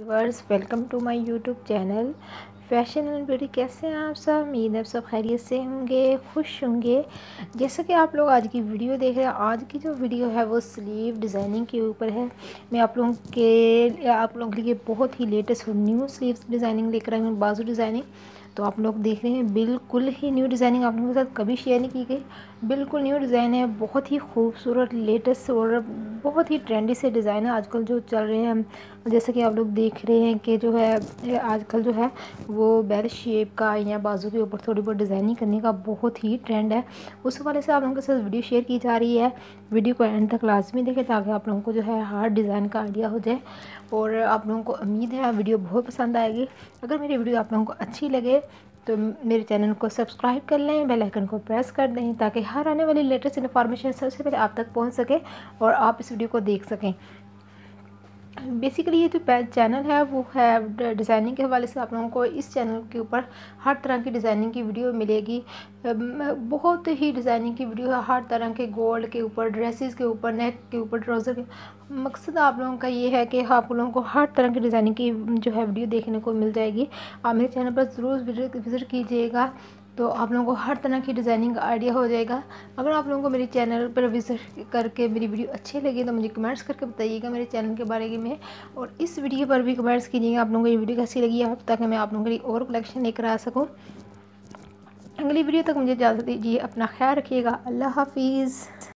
Viewers, welcome to my YouTube channel fashion and beauty. कैसे हैं आप सब? उम्मीद है सब खैरियत से होंगे, खुश होंगे। जैसा कि आप लोग आज की वीडियो देख रहे हैं, आज की जो वीडियो है वो स्लीव डिज़ाइनिंग के ऊपर है। मैं आप लोगों के लिए बहुत ही लेटेस्ट और न्यू स्लीव्स डिज़ाइनिंग लेकर आई हूँ, बाजू डिज़ाइनिंग। तो आप लोग देख रहे हैं बिल्कुल ही न्यू डिज़ाइनिंग, आप लोगों के साथ कभी शेयर नहीं की गई। बिल्कुल न्यू डिज़ाइन है, बहुत ही खूबसूरत, लेटेस्ट और बहुत ही ट्रेंडी से डिज़ाइन है आजकल जो चल रहे हैं। जैसे कि आप लोग देख रहे हैं कि जो है आजकल जो है वो बेल शेप का या बाजू के ऊपर थोड़ी बहुत डिज़ाइनिंग करने का बहुत ही ट्रेंड है। उस हवाले से आप लोगों के साथ वीडियो शेयर की जा रही है। वीडियो को एंड तक लाजमी देखें ताकि आप लोगों को जो है हर डिज़ाइन का आइडिया हो जाए। और आप लोगों को उम्मीद है वीडियो बहुत पसंद आएगी। अगर मेरी वीडियो आप लोगों को अच्छी लगे तो मेरे चैनल को सब्सक्राइब कर लें, बेल आइकन को प्रेस कर दें ताकि हर आने वाली लेटेस्ट इन्फॉर्मेशन सबसे पहले आप तक पहुंच सके और आप इस वीडियो को देख सकें। बेसिकली ये जो चैनल है वो है डिज़ाइनिंग के हवाले से। आप लोगों को इस चैनल के ऊपर हर तरह की डिज़ाइनिंग की वीडियो मिलेगी। बहुत ही डिज़ाइनिंग की वीडियो है, हर तरह के गोल्ड के ऊपर, ड्रेसेस के ऊपर, नेक के ऊपर, ट्राउज़र के। मकसद आप लोगों का ये है कि आप लोगों को हर तरह की डिज़ाइनिंग की जो है वीडियो देखने को मिल जाएगी। आप मेरे चैनल पर ज़रूर विज़िट कीजिएगा तो आप लोगों को हर तरह की डिज़ाइनिंग का आइडिया हो जाएगा। अगर आप लोगों को मेरे चैनल पर विज़िट करके मेरी वीडियो अच्छी लगी तो मुझे कमेंट्स करके बताइएगा मेरे चैनल के बारे में। और इस वीडियो पर भी कमेंट्स कीजिएगा आप लोगों को ये वीडियो कैसी लगी है, ताकि मैं आप लोगों के लिए और कलेक्शन लेकर आ सकूँ। अगली वीडियो तक मुझे इजाज़त दीजिए, अपना ख्याल रखिएगा। अल्लाह हाफिज़।